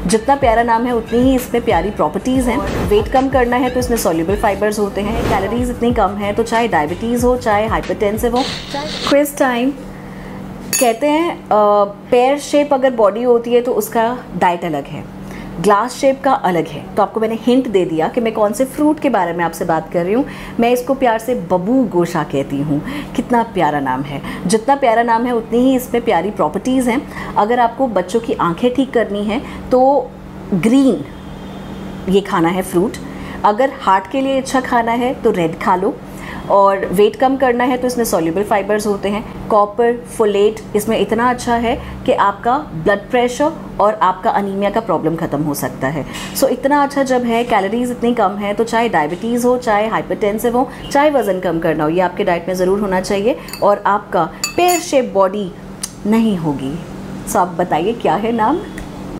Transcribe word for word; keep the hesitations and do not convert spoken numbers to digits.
जितना प्यारा नाम है उतनी ही इसमें प्यारी प्रॉपर्टीज़ हैं। वेट कम करना है तो इसमें सॉल्युबल फाइबर्स होते हैं। कैलोरीज इतनी कम है तो चाहे डायबिटीज़ हो, चाहे हाइपरटेंसिव हो, चाहे क्विज टाइम। कहते हैं पेयर शेप अगर बॉडी होती है तो उसका डाइट अलग है, ग्लास शेप का अलग है। तो आपको मैंने हिंट दे दिया कि मैं कौन से फ्रूट के बारे में आपसे बात कर रही हूँ। मैं इसको प्यार से बबू गोशा कहती हूँ। कितना प्यारा नाम है। जितना प्यारा नाम है उतनी ही इसमें प्यारी प्रॉपर्टीज़ हैं। अगर आपको बच्चों की आंखें ठीक करनी है तो ग्रीन ये खाना है फ्रूट। अगर हार्ट के लिए अच्छा खाना है तो रेड खा लो। और वेट कम करना है तो इसमें सॉल्युबल फाइबर्स होते हैं। कॉपर, फोलेट इसमें इतना अच्छा है कि आपका ब्लड प्रेशर और आपका अनीमिया का प्रॉब्लम ख़त्म हो सकता है। सो so, इतना अच्छा जब है, कैलोरीज इतनी कम है तो चाहे डायबिटीज़ हो, चाहे हाइपरटेंसिव हो, चाहे वज़न कम करना हो, ये आपके डाइट में ज़रूर होना चाहिए। और आपका पेयर शेप बॉडी नहीं होगी। सो so, आप बताइए क्या है नाम।